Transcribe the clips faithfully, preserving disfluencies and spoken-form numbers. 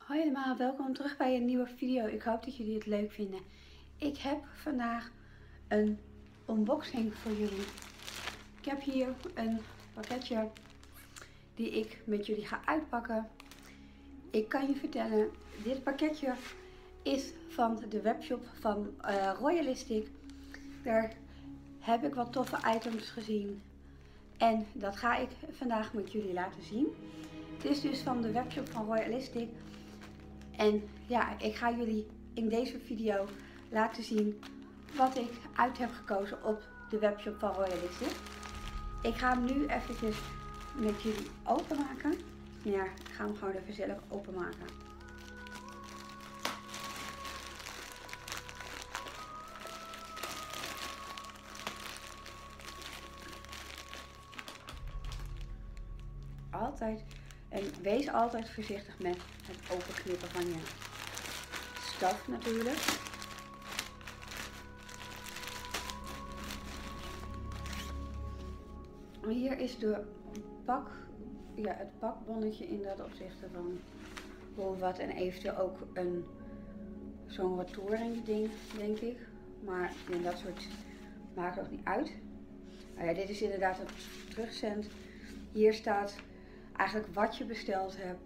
Hoi allemaal, welkom terug bij een nieuwe video. Ik hoop dat jullie het leuk vinden. Ik heb vandaag een unboxing voor jullie. Ik heb hier een pakketje die ik met jullie ga uitpakken. Ik kan je vertellen, dit pakketje is van de webshop van uh, Royalistic. Daar heb ik wat toffe items gezien. En dat ga ik vandaag met jullie laten zien. Het is dus van de webshop van Royalistic. En ja, ik ga jullie in deze video laten zien wat ik uit heb gekozen op de webshop van Royalistic. Ik ga hem nu eventjes met jullie openmaken. Ja, ik ga hem gewoon even zelf openmaken. Altijd, en wees altijd voorzichtig met het openknippen van je staf natuurlijk. Hier is de pak, ja, het pakbonnetje in dat opzichte van hoe wat en eventueel ook een zo'n retouring ding, denk ik. Maar in dat soort maakt nog niet uit. Nou ja, dit is inderdaad een terugzend. Hier staat eigenlijk wat je besteld hebt.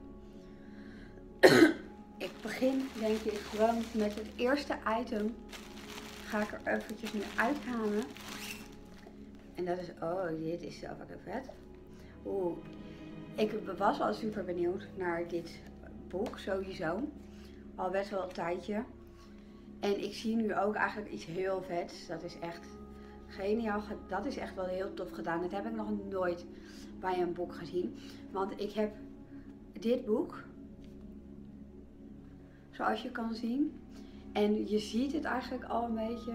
Ik begin denk ik gewoon met het eerste item. Ga ik er eventjes nu uithalen. En dat is, oh dit is zo fucking vet. Oeh, ik was al super benieuwd naar dit boek sowieso. Al best wel een tijdje. En ik zie nu ook eigenlijk iets heel vets. Dat is echt geniaal. Dat is echt wel heel tof gedaan. Dat heb ik nog nooit bij een boek gezien. Want ik heb dit boek, zoals je kan zien. En je ziet het eigenlijk al een beetje.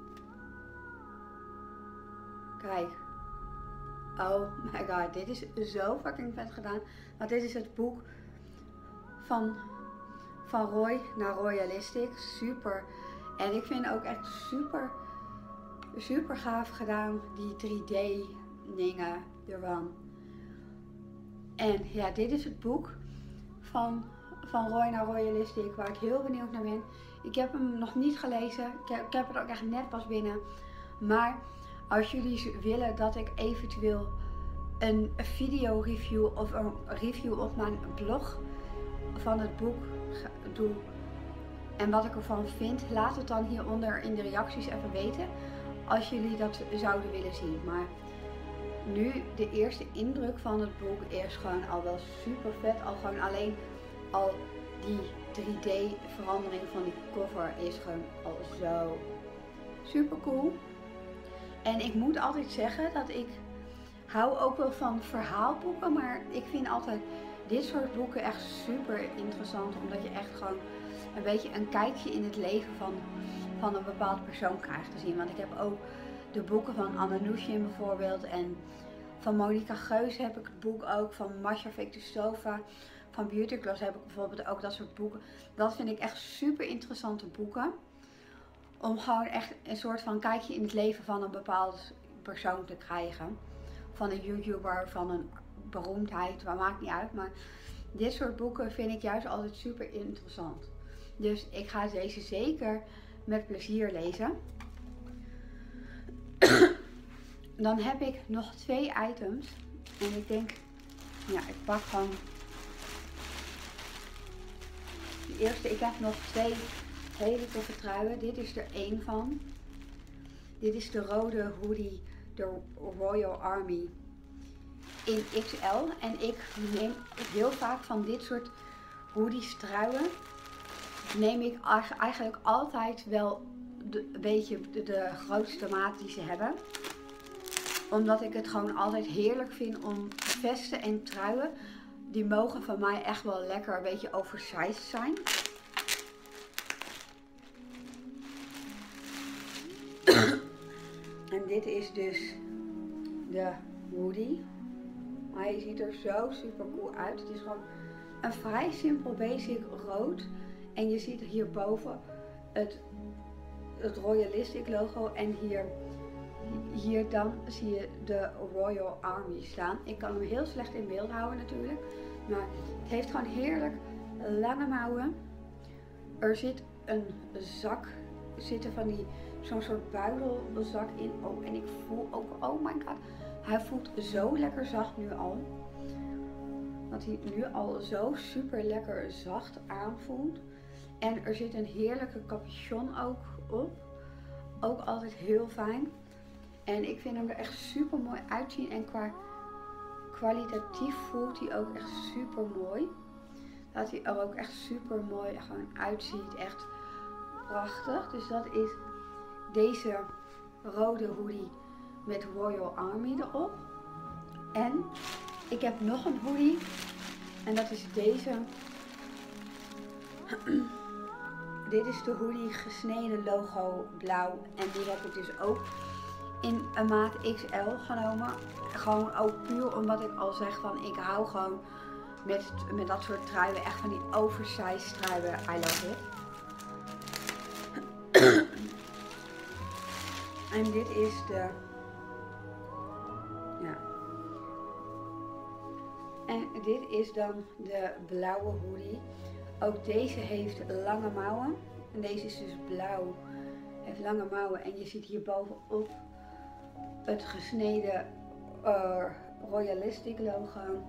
Kijk. Oh my god, dit is zo fucking vet gedaan. Want dit is het boek van, van Roy naar Royalistic. Super. En ik vind ook echt super, super gaaf gedaan. Die drie D dingen ervan. En ja, dit is het boek van, van Roy naar Royalistic, waar ik heel benieuwd naar ben. Ik heb hem nog niet gelezen. Ik heb, ik heb het ook echt net pas binnen. Maar als jullie willen dat ik eventueel een video review of een review op mijn blog van het boek doe. En wat ik ervan vind, laat het dan hieronder in de reacties even weten. Als jullie dat zouden willen zien. Maar nu, de eerste indruk van het boek is gewoon al wel super vet. Al gewoon alleen al die drie D verandering van die cover is gewoon al zo super cool. En ik moet altijd zeggen dat ik hou ook wel van verhaalboeken. Maar ik vind altijd dit soort boeken echt super interessant. Omdat je echt gewoon een beetje een kijkje in het leven van, van een bepaald persoon krijgt te zien. Want ik heb ook de boeken van Anne Nushin bijvoorbeeld. En van Monica Geus heb ik het boek ook. Van Masha Victor-Sofa. Van Beauty Gloss heb ik bijvoorbeeld ook dat soort boeken. Dat vind ik echt super interessante boeken. Om gewoon echt een soort van kijkje in het leven van een bepaald persoon te krijgen. Van een YouTuber, van een beroemdheid, maar maakt niet uit. Maar dit soort boeken vind ik juist altijd super interessant. Dus ik ga deze zeker met plezier lezen. Dan heb ik nog twee items. En ik denk, ja, ik pak gewoon de eerste. Ik heb nog twee hele toffe truien. Dit is er één van. Dit is de rode hoodie, de Royal Army in X L. En ik neem heel vaak van dit soort hoodies, truien. Neem ik eigenlijk altijd wel de, een beetje de, de grootste maat die ze hebben. Omdat ik het gewoon altijd heerlijk vind om vesten en truien. Die mogen van mij echt wel lekker een beetje oversized zijn. En dit is dus de hoodie. Hij ziet er zo super cool uit. Het is gewoon een vrij simpel basic rood. En je ziet hierboven het, het Royalistic logo. En hier, hier dan zie je de Royal Army staan. Ik kan hem heel slecht in beeld houden natuurlijk. Maar het heeft gewoon heerlijk lange mouwen. Er zit een zak, zitten van die, zo'n soort buidelzak in. Oh, en ik voel ook, oh my god, hij voelt zo lekker zacht nu al. Dat hij nu al zo super lekker zacht aanvoelt. En er zit een heerlijke capuchon ook op. Ook altijd heel fijn. En ik vind hem er echt super mooi uitzien. En qua kwalitatief voelt hij ook echt super mooi. Dat hij er ook echt super mooi gewoon uitziet. Echt prachtig. Dus dat is deze rode hoodie met Royal Army erop. En ik heb nog een hoodie. En dat is deze. Dit is de hoodie gesneden logo blauw. En die heb ik dus ook in een maat X L genomen. Gewoon ook puur omdat ik al zeg van ik hou gewoon met, met dat soort truien. Echt van die oversized truien. I love it. En dit is de... Ja. En dit is dan de blauwe hoodie. Ook deze heeft lange mouwen. En deze is dus blauw. Heeft lange mouwen. En je ziet hier bovenop het gesneden uh, Royalistic logo.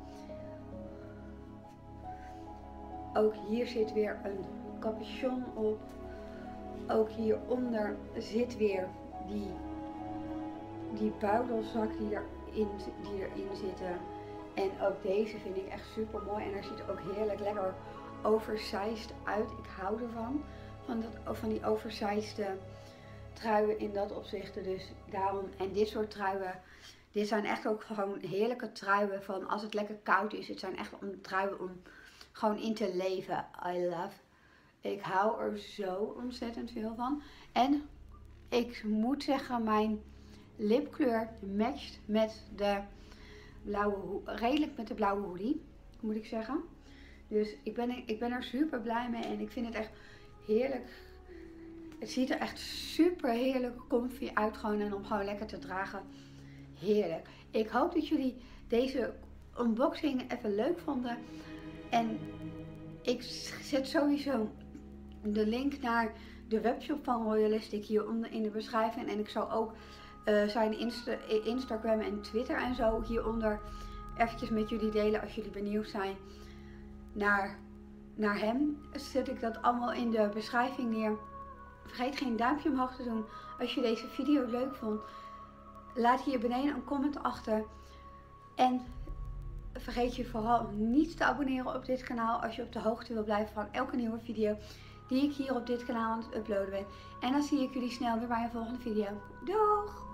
Ook hier zit weer een capuchon op. Ook hieronder zit weer die, die buidelzak die erin, die erin zitten. En ook deze vind ik echt super mooi. En er ziet ook heerlijk lekker oversized uit. Ik hou ervan. Van, dat, van die oversized truien in dat opzicht. Dus daarom. En dit soort truien. Dit zijn echt ook gewoon heerlijke truien van als het lekker koud is. Het zijn echt om truien om gewoon in te leven. I love. Ik hou er zo ontzettend veel van. En ik moet zeggen, mijn lipkleur matcht met de blauwe, redelijk met de blauwe hoodie, moet ik zeggen. Dus ik ben, ik ben er super blij mee en ik vind het echt heerlijk. Het ziet er echt super heerlijk comfy uit gewoon en om gewoon lekker te dragen. Heerlijk. Ik hoop dat jullie deze unboxing even leuk vonden. En ik zet sowieso de link naar de webshop van Royalistic hieronder in de beschrijving. En ik zal ook uh, zijn Insta Instagram en Twitter en zo hieronder eventjes met jullie delen als jullie benieuwd zijn naar, naar hem. Zet ik dat allemaal in de beschrijving neer. Vergeet geen duimpje omhoog te doen als je deze video leuk vond. Laat hier beneden een comment achter. En vergeet je vooral niet te abonneren op dit kanaal als je op de hoogte wil blijven van elke nieuwe video die ik hier op dit kanaal aan het uploaden ben. En dan zie ik jullie snel weer bij een volgende video. Doeg!